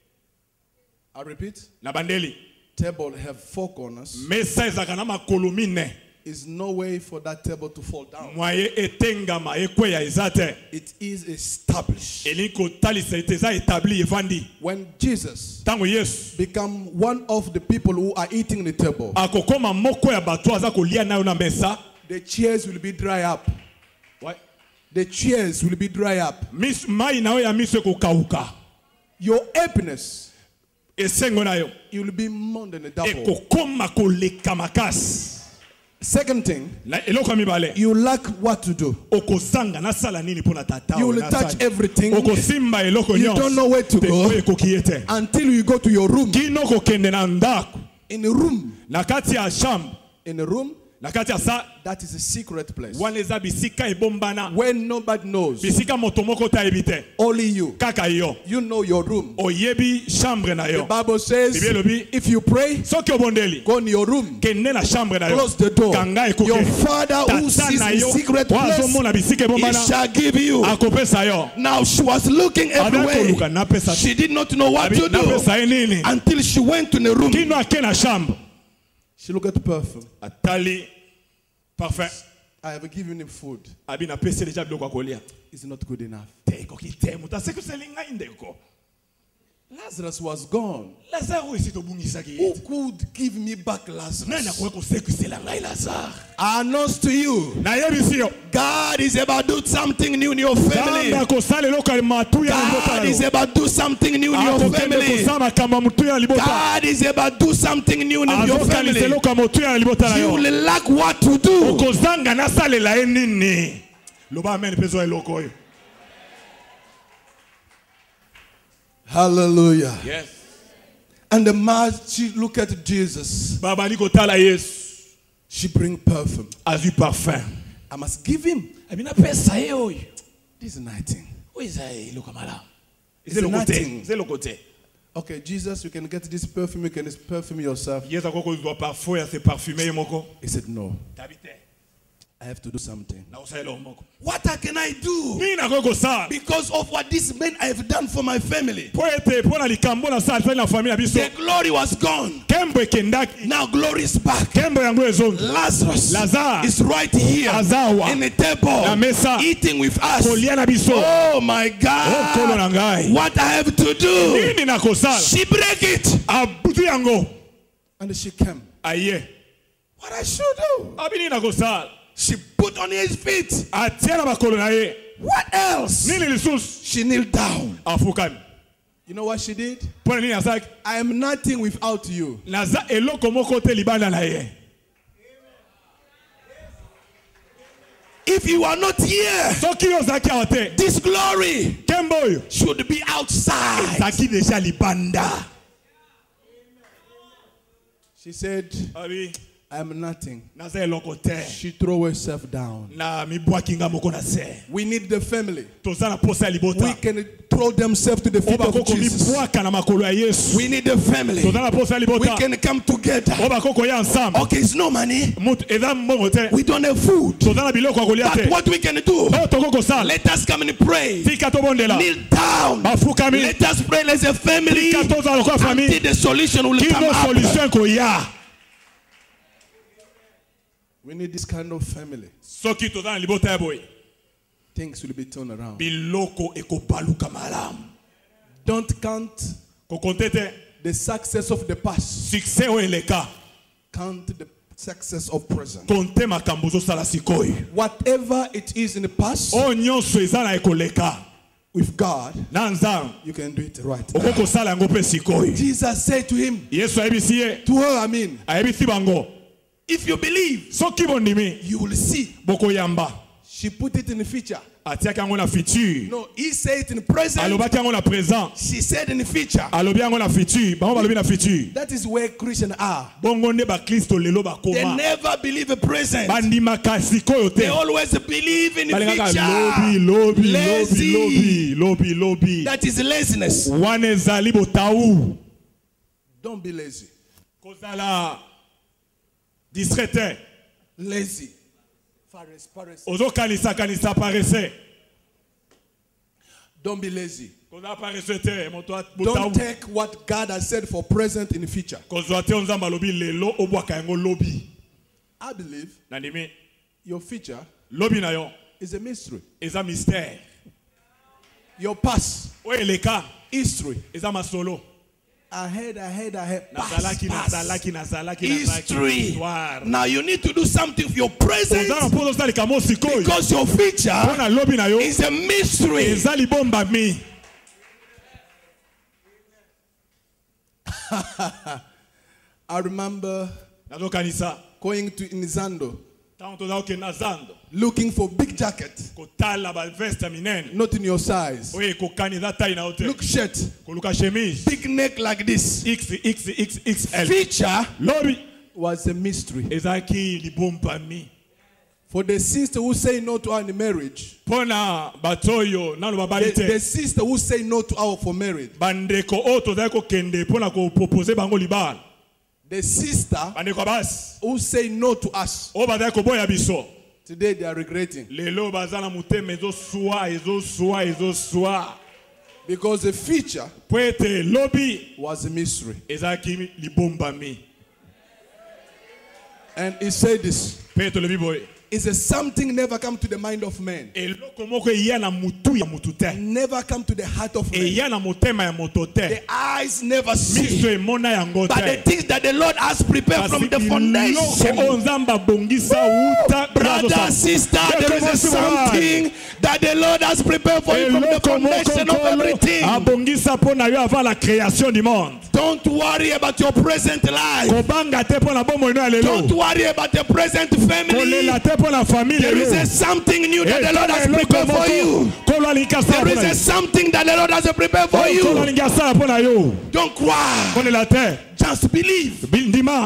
I repeat, Na bandeli, table have 4 corners. mesa ezaka na makolo mine. Is no way for that table to fall down. Mwaye etengama ekweya ezate. It is established. Eli kotalisa eteza établi evandi. When Jesus Tango Yesu become one of the people who are eating the table, akokoma moko ya bato aza kolia nayo na mesa, the chairs will be dry up. What? The chairs will be dry up. Mai nayo ya miso ekokauka. Your happiness, Esengo nayo you will be more than a double. ekokoma koleka makasi. Second thing, Na eloko ya mibale, you lack what to do. okosanga nasala nini mpona tata You oyo will touch nasali. everything. Okosimba eloko You nyonso. don't know where to Te go oyo ekoki ete. until you go to your room. Kino kokende na ndako. In a room, Na kati ya chambre. in a room, Na kati ya sa, that is a secret place wana eza bisika ebombana. where nobody knows. Bisika moto moko tayebi te. Only you. Kaka yo. You know your room. Oyebi chambre na The yo. Bible says, Bible elobi, if you pray, soki obondeli, go in your room, kende na chambre na yo. close the door. Kanga ekoke. Your father who Tata sees na in yo, secret wa place, azomona bisika he ebombana, shall give you. akopesa yo. Now she was looking everywhere. Adakoluka napesa. She did not know what to do Napesa ye nini. until she went to the room. Kino ake na chambre. She looked at the perfume. Atali parfum. I have given him food. Abi na pese deja biloko ya kolia. It's not good enough. Te ekoki te, mutu asekwiseli ngai ndeko. Lazarus was gone. Lazaro esi tobungisaki Who ye. could give me back Nani Lazarus? akoki kosekwisela ngai Lazare? I announce to you, Nayebisi yo. God is about to do something new in your Nzambe family. akosala eloko ya matuya na libota God is yo. about to do something new in your Akokende family. kosala makambo ya mutuya na libota. God is about to do something new in your Azokanisa family. eloko ya motuya na libota na You yo. will lack what to do. Okozanga nasalela ye nini? Loba amen mpe zwa eloko oyo. Hallelujah. Yes. And the man, she looked at Jesus. Babali kotala Yesu. She bring perfume. Azwi parfum. I must give him. Abi na pesa ye oyo. This is nothing. Oyo eza eloko malamu. It's Eza eloko te. nothing. Eza eloko te. Okay, Jesus, you can get this perfume. You can perfume yourself. Yesu akoko kozwa parfum ya se parfumer ye moko. He said, no, Tabi te. I have to do something. Na osala eloko moko. What can I do? Nini nakoki kosala? Because of what this man I have done for my family. Po ete mpona likambo nasala alifali na familia biso. The glory was gone. Kembo ekendaki. Now glory is back. Kembo yango ezongi. Lazarus Lazare is right here azawa in the table na mesa eating with us. kolia na biso. Oh my Oh, kolo na God. ngai. What I have to do. Nini nakosala? She break it. Abutu yango. And she came. Aye. What I should do. Abi nini nakosala? She put on his feet. Atia na makolo na ye. What else? Nini lisusu? She kneeled down. Afukami. You know what she did? Pona nini asaki? I am nothing without you. Naza eloko moko te libanda na ye. If you are not here, Soki ozaki awa te. this glory Kembo oyo. should be outside. Zaki deja libanda. She said, Abi. I am nothing. Naza eloko te. She threw herself down. Na mibwaki nga moko na se. We need the family. Toza na posa ya libota. We can throw themselves to the feet Oba of koko Jesus. mibwaka na makolo ya Yesu. We need the family. Toza na posa ya We libota. can come together. Oba koko ya ensemble. Okay, it's no money. Mutu eza mbongo te. We don't have food. Toza na biloko ya kolia But te. what we can do, Oyo toko kosala. let us come and pray. Tika tobondela. Kneel down. Bafukami. Let us pray as a family Tika toza lokola until famille. the solution will come Kino up. solution koya. We need this kind of family. Soki toza na libota ya boye. Things will be turned around. Biloko ekobaluka malamu. Don't count Kokonte te. the success of the past. Succès oyo eleka. Count the success of present. Comptez makambo ozosala sikoyo. Whatever it is in the past, Oyo nyonso eza na ekoleka. with God, Na nzambe. you can do it right now. Okokosala yango mpe sikoyo. Jesus said to him, Yesu ayebisi ye. to her, I mean, Ayebisi bango. if you believe, Soki bondimi. you will see. Bokoyamba. She put it in the future. Atiaki yango na futur. No, he said it in the present. Alobaki yango na présent. She said in the future. Alobi yango na futur. Bango balobi na futur. That is where Christians are. Bongo nde ba Kristo lelo They bakoma. never believe the present. Bandimaka sikoyo They te. always believe in the Balingaka future. lobi. That is laziness. Wana ezali botaou. Don't be lazy. Kozala distrait. Lazy. Pharisee. Ozokanisa paresse. Don't be lazy. Kozala paresse te. Moto Don't botaou. take what God has said for present in the future. Kozwa te onzamba lobi lelo obwaka yango lobi. I believe Nandimi. your future Lobi na yo. is a mystery. Eza mystère. Your past, Oyo eleka. history. Eza masolo. Ahead. Nazalaki. History. Histoire. Now you need to do something with your present Ozana mpozo sali kamo sikoyo. because your future Pona lobi na yo. is a mystery. Eza libomba mi. I remember Nazokanisa. going to Nzando Tango toza okenda zando. looking for big jacket, Kotala ba veste minene. not in your size. Oye kokani za taille na hotel. Look shirt, Koluka chemise. big neck like this. XXXL. Future Lobi. was a mystery. Ezaki libomba mi. For the sister who say no to her in marriage, Pona batoyo nalo the babalite. sister who say no to her for marriage, Bandeko oto za kende pona ko proposer bango libala. the sister Bandeko basi. who say no to us, O bazali koboya biso. today they are regretting Lelo bazana muteme ezoswa. because the future Poete lobi. was a mystery. Ezaki libomba mi. And he said this. Peto lobi boy. It's a something never come to the mind of man. Eloko moko eya na mutu ya mutu te. Never come to the heart of man. Eya na motema ya moto te. The eyes never Miso see. emona yango But the te. things that the Lord has prepared from the foundation. Onzamba bongisa uta. Brother, sister, there is something that the Lord has prepared for you from the foundation of everything. Abongisa pona yo avant la création du monde. Don't worry about your present life. Kobanga te pona bomo ino lelo. Don't worry about the present family. Kolela te pona famille There is lelo. something new that the Lord has prepared for you. Kolo alikasa There pona. is something that the Lord has prepared for Kolo you. alikasa pona yo. Don't cry. Kolela te. Just believe. Bindima.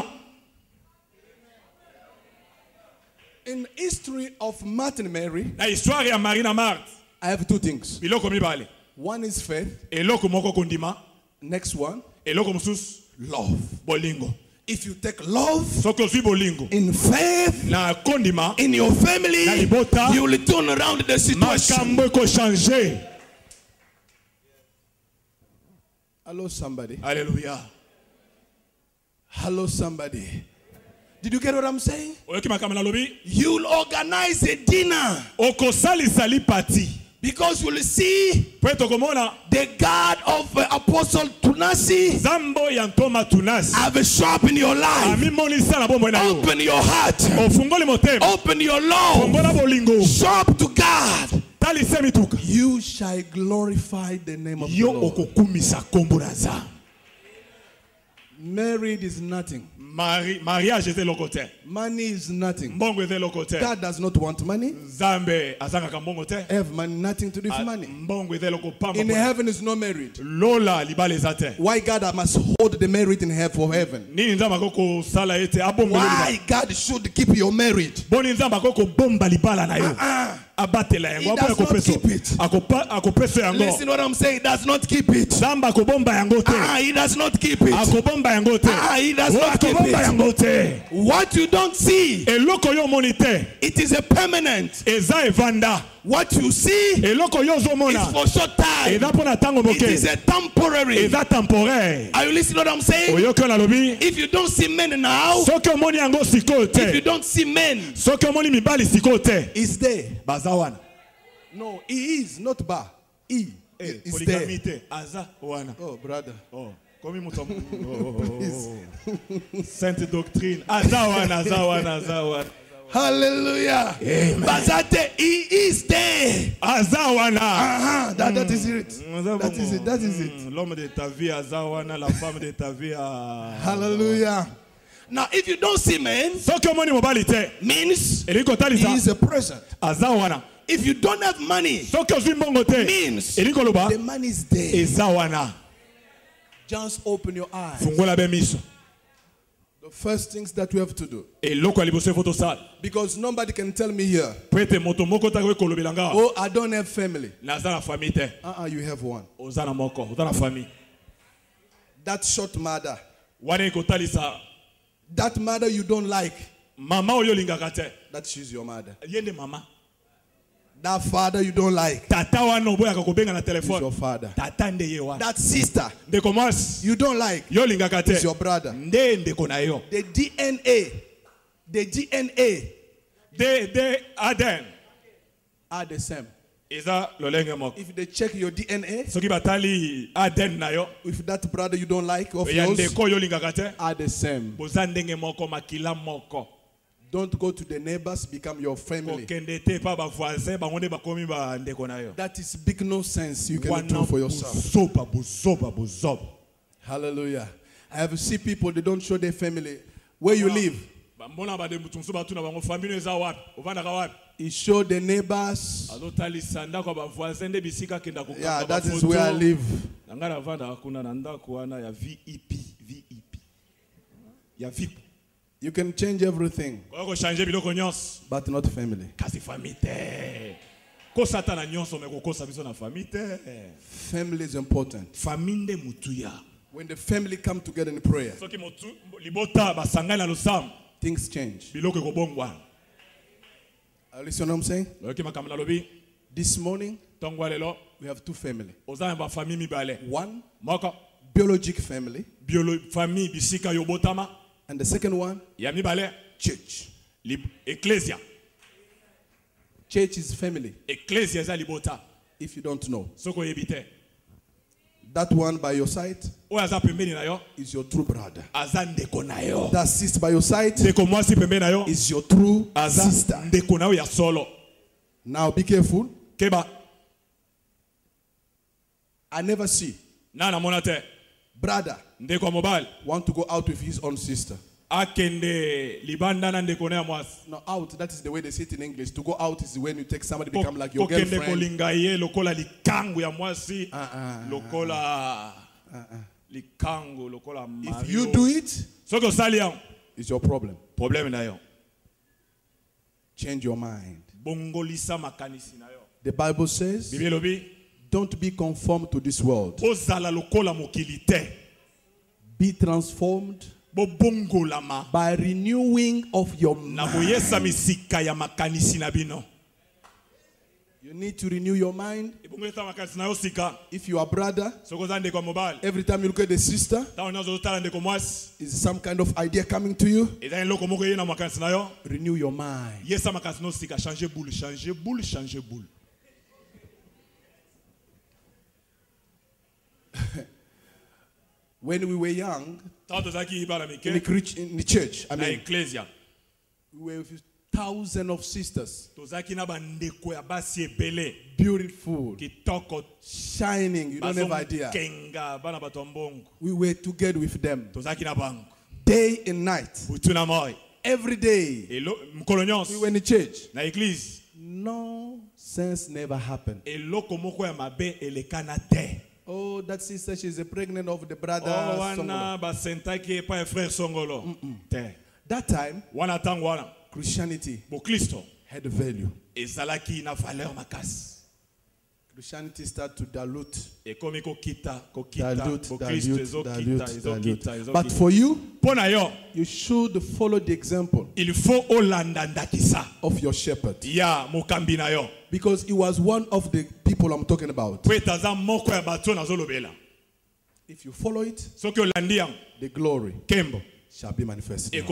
In history of Martin Mary, Na histoire ya Marie na Marthe. I have two things. Biloko mibale. One is faith. Eloko moko kondima. Next one, Eloko mosusu love. bolingo. If you take love Soki ozwi bolingo in faith na kondima, in your family, Na libota. you will turn around the situation. makambo ekochange. Hello, somebody. Alléluia. Hello, somebody. Did you get what I'm saying? Oyoki makambo nalobi? You'll organize a dinner Okosalisa lipati. because you'll see Po tokomona the God of Apostle Tunasi Zambo ya ntoma tunasi. have a shop in your life. Amimonisa na bombo na yo. Open your heart. Ofungoli motema. Open your love. Fongola bolingo. Shop to God. Talise mituka. You shall glorify the name of the Yo Lord. okokumisa kombo na za. Married is nothing. Mariage eze loko te. Money is nothing. Mbongo eze loko te. God does not want money. Zambe azangaka mbongo te. Have money, nothing to do with money. Mbongo eze loko pamba. In heaven is no married. Lola libale eza te. Why God must hold the married in heaven for heaven? Nini nzamba koko sala ete abombo libala. Why God should keep your married? Boni nzamba koko bomba libala na yo. Abatela yango. He does not keep it. Akopeso yango. Listen what I'm saying. He does not keep it. Zamba akobomba yango te. He does not keep it. Akobomba yango te. He does not keep Akobomba it. yango te. What you don't see, Eloko yo moni te. it is a permanent. Eza evanda. What you see Eloko yo zo is mona. for short time. Eza pona tango It moke. is a temporary. Eza temporaire. Are you listening what I'm saying? Oyoki na lobi. If you don't see men now, Soki omoni yango sikoyo if you te. don't see men, Soki omoni mibali sikoyo te. he's there. Baza wana. No, he is not bar. He is Polygamy there. te. Aza wana. Oh, brother. Oh. Sainte doctrine. Azawana. Hallelujah. Bazate, he is there. Azawana. That is it. That is it. L'homme de ta vie, Azawana, la femme de ta vie. Hallelujah. Now, if you don't see man, means he is a present. Azawana. If you don't have money, means the money is there. Just open your eyes. The first things that we have to do. Because nobody can tell me here, oh, I don't have family. You have one. That short mother. That mother you don't like. That she's your mother. That father you don't like. Is your father. That sister you don't like. Is your brother. The DNA are the same. If they check your DNA, if that brother you don't like of yours are the same. Don't go to the neighbors, become your family. That is big nonsense you can do for yourself. Hallelujah. I have seen people, they don't show their family. Where you live? He showed the neighbors. Yeah, that is where I live. You can change everything, but not family. Family is important. When the family come together in prayer, things change. Listen what I'm saying? This morning, we have two families. One, biological family. And the second one, church. Ecclesia. Church is family. Ecclesia if you don't know. That one by your side is your true brother. That sister by your side is your true sister. Now be careful. I never see brother want to go out with his own sister. No, out, that is the way they say it in English. To go out is when you take somebody become like your girlfriend. If you do it, it's your problem. Change your mind. The Bible says, don't be conformed to this world. Be transformed by renewing of your mind. You need to renew your mind. If you are brother, every time you look at the sister, is some kind of idea coming to you? Renew your mind. When we were young, in the church, we were with thousands of sisters. Beautiful, shining, you don't have idea. We were together with them, day and night, every day. We were in the church. No sense never happened. Oh, that sister, she's pregnant of the brother. That time, Christianity had value. Christianity started to dilute. But for you, you should follow the example of your shepherd. Because he was one of the people I'm talking about. If you follow it, the glory shall be manifested.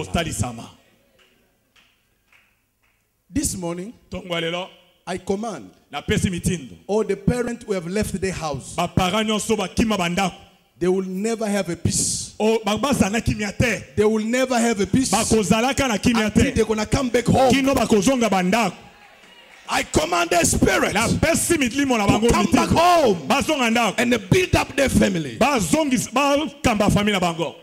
This morning, I command all the parents who have left their house, they will never have a peace. o bakoza na kimia te. They will never have a peace Bakozalaka na kimia until te. they're going to come back home. Kino bakozonga bandako. I command the spirit La pesi mitlimo na bango to come back home bazonga ndako. and build up their family. Bazongi bakamba famille na bango.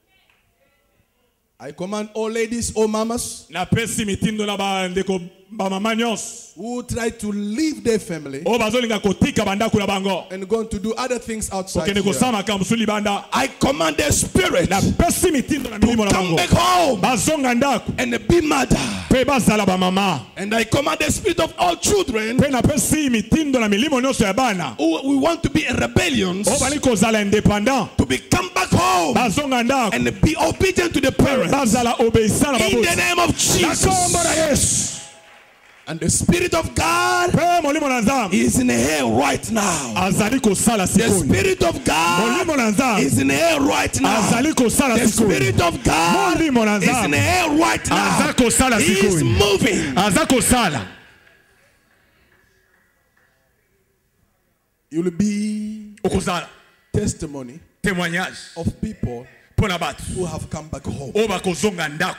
I command all ladies, all mamas Na pesi mitindo na bandeko ba mama nyos. who try to leave their family O bazolinga kotika bandako na bango. and going to do other things outside Okende here. kosama kamsuli banda. I command the spirit Na to pesi mitindo na milimo na come bango. back home Bazonga ndako. and be mother. Pe bazala ba mama. And I command the spirit of all children Pe na pesi mitindo na milimo nyonso ya bana. who we want to be in rebellions O bali kozala indépendant. to be come back home Bazonga ndako. and be obedient to the parents. Bazala obéissant na In the babosi. name of Na kombo na Jesus. Yesu. And the spirit of God Pe molimo na Nzambe. is in here right now. Azali kosala The sikoyo. spirit of God Molimo na Nzambe. is in here right now. Azali kosala The sikoyo. spirit of God Molimo na is in Nzambe. here right now. Aza kosala He is sikoyo. moving. Aza kosala. You will be Okozala. testimony Témoignage. of people Pona batu. who have come back home. O bakozonga ndako.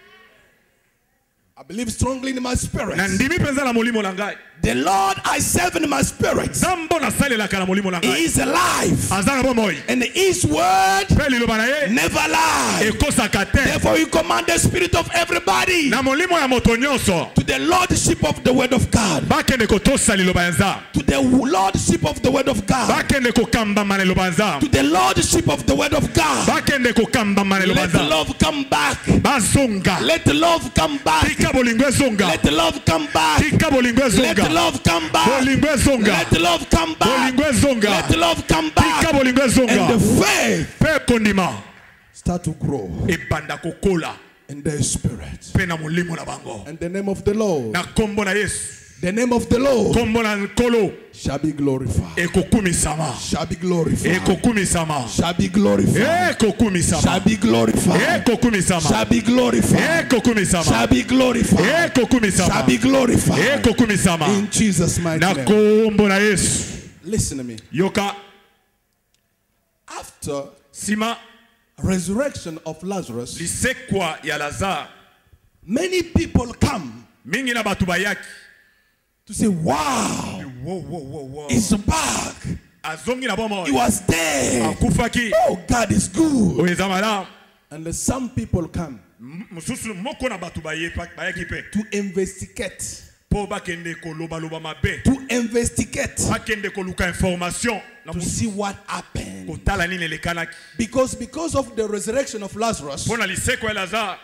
I believe strongly in my spirit. Na ndimi penza na molimo na ngai. The Lord I serve in my spirit Zambo na salelaka na molimo na ngai. is alive. Aza na bomoi. And His word Pe liloba na ye. never lies. Ekosaka te. Therefore, we command the spirit of everybody Na molimo ya moto nyonso. to the lordship of the word of God. Bakende kotosa liloba ya Nzambe. To the lordship of the word of God. Bakende kokamba ma liloba ya To Nzambe. the lordship of the word of God. Bakende kokamba ma liloba ya Let the Nzambe. love come back. Bazonga. Let the love come back. Tika bolingo ezonga. Let the love come back. Tika bolingo Let the ezonga. love come back. Bolingo ezonga. Let the love come back. Bolingo ezonga. Let the love come Tika back. bolingo And the ezonga. faith Pe kondima. start to grow Ebanda kokola. in their spirit. Pe na molimo na bango. And the name of the Lord, Na kombo na Yesu. the name of the Lord Kombo na nkolo. shall be glorified. Ekokumisama. Shall be glorified. Ekokumisama. Shall be glorified. Shall Ekokumisama. be glorified. Ekokumisama. Shall be glorified. Ekokumisama. Shall be glorified. Ekokumisama. Shall be glorified. Ekokumisama. In Jesus' mighty Na name. kombo na Yesu. Listen to me. Yoka After sima resurrection of Lazarus, lisekwa ya Lazare. many people come Mingi na batu bayaki. to say, wow, Wow. he's back. Azongi na bomo. He was dead. Akufaki. Oh, God is good. Oeza madam. And some people come Mususu moko na batu bayaki pe. to investigate. Po bakende koloba loba mabe. To investigate. Bakende koluka information. Na To see what happened. kotala nini lekanaki. Because of the resurrection of Lazarus, Pona lisekwa ya Lazare.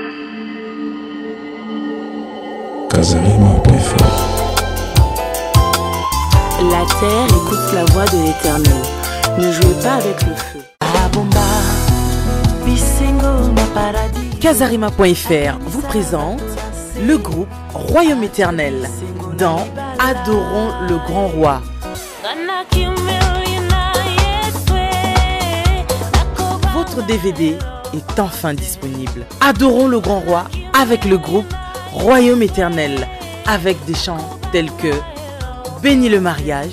La terre écoute la voix de l'Éternel. Ne jouez pas avec le feu. Casarima.fr vous présente le groupe Royaume Éternel dans Adorons le Grand Roi. Votre DVD est enfin disponible. Adorons le Grand Roi avec le groupe Royaume Éternel, avec des chants tels que Bénis le mariage,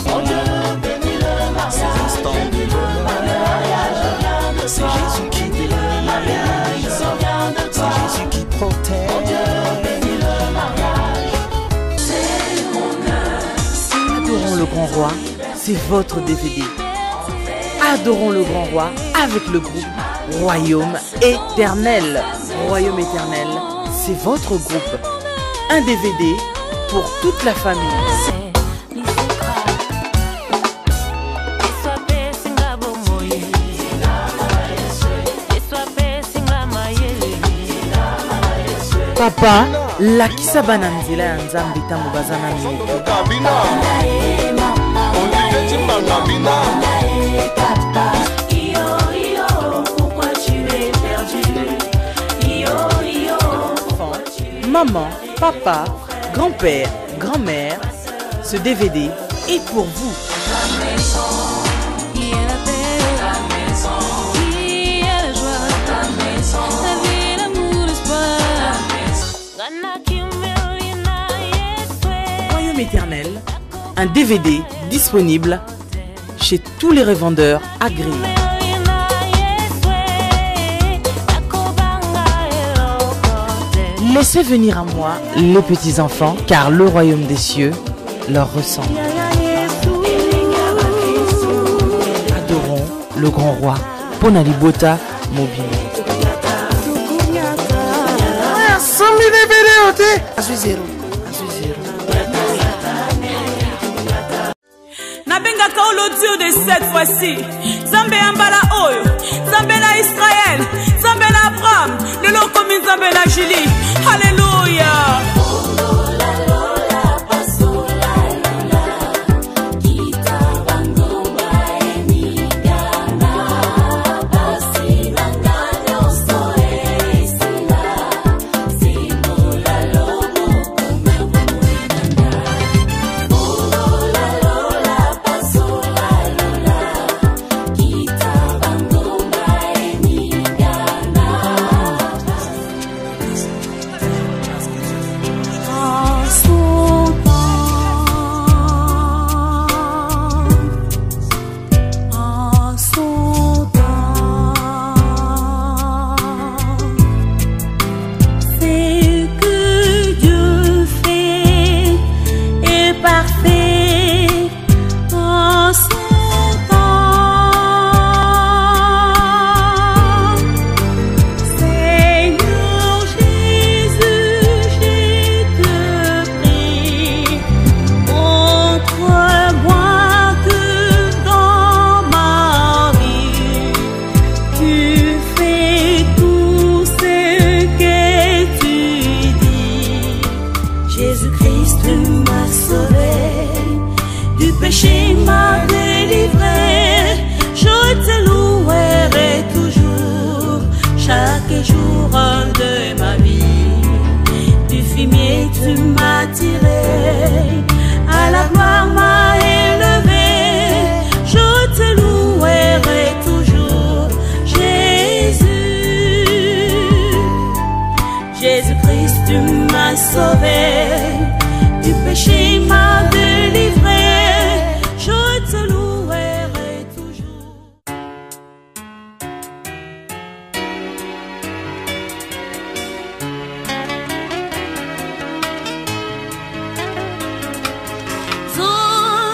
C'est Jésus qui bénit le mariage, c'est Jésus qui protège. Adorons le Grand Roi, c'est votre DVD. Adorons le Grand Roi avec le groupe Royaume Éternel. Royaume Éternel, c'est votre groupe. Un DVD pour toute la famille. Papa, lakisa bana nzela ya Nzambe ntango baza na mitu. Maman, papa, grand-père, grand-mère, ce DVD est pour vous. Royaume Éternel, un DVD disponible chez tous les revendeurs agréés. Laissez venir à moi les petits enfants, car le royaume des cieux leur ressemble. Adorons le grand roi. Ponalibota mobile. Nabenga kaulo Dieu de cette fois-ci. Zambé ambala oyo, Zambé na Israël, Zambé na Abraham, le lot comme Zambé na Julie. Alléluia.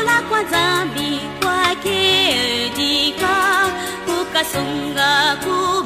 Zambi kwake dika ukasonga ku